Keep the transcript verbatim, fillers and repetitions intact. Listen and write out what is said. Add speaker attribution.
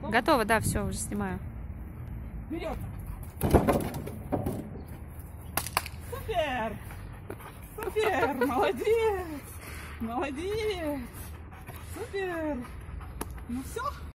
Speaker 1: Готово?
Speaker 2: Готово, да, все, уже снимаю.
Speaker 1: Вперед! Супер! Супер! Молодец! Молодец! Супер! Ну все.